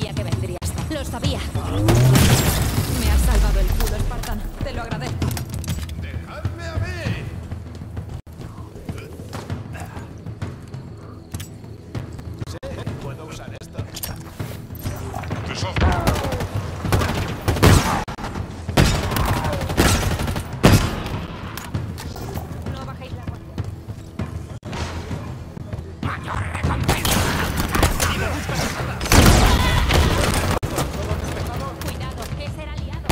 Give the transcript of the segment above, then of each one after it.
Sabía que vendrías. Lo sabía. Me has salvado el culo, Spartan. Te lo agradezco. ¡Dejadme a mí! Sí, puedo usar esto. No bajéis la guardia. Cuidado, ese era aliado.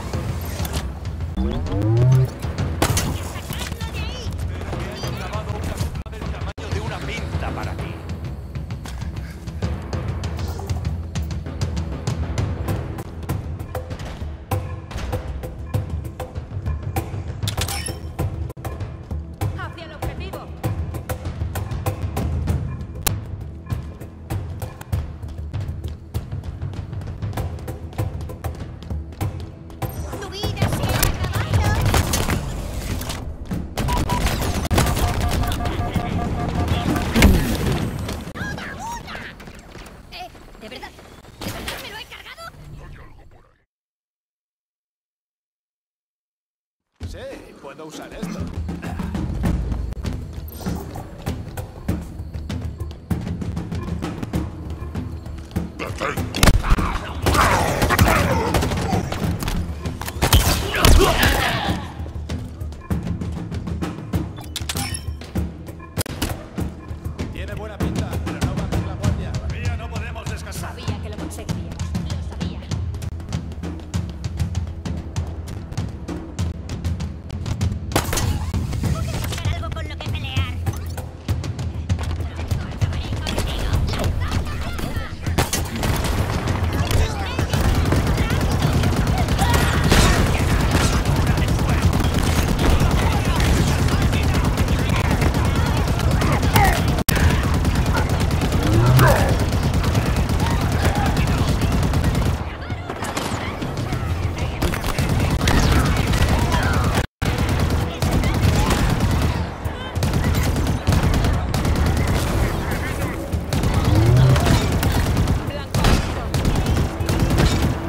He clavado una bomba del tamaño de una pinta para ti. Hacia el objetivo. ¡Tu vida se ha acabado! ¿De verdad? ¿De verdad me lo he cargado? Sí, puedo usar esto. Tiene buena pinta, pero no bajes la guardia. Todavía no podemos descansar. Sabía que lo conseguiríamos. Lo sabía. Buscar algo con lo que pelear. Pronto acabaré contigo. Blanco listo.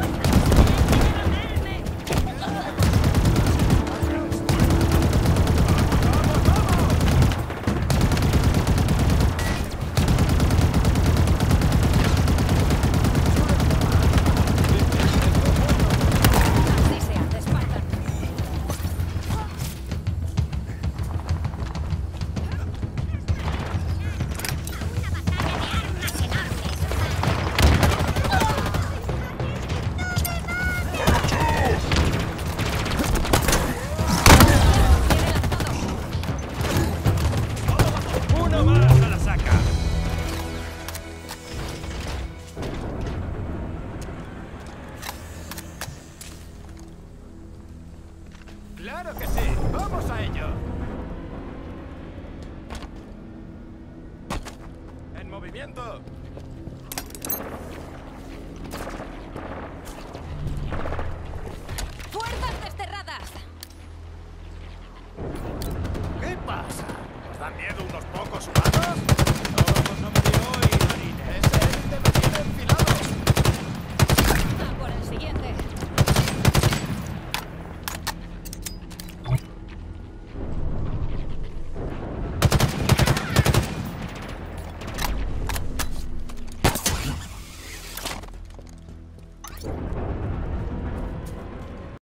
Así se hace, Spartan. Una batalla de armas enormes. ¡Uno más a la saca! ¡Claro que sí! ¡Vamos a ello! ¡En movimiento!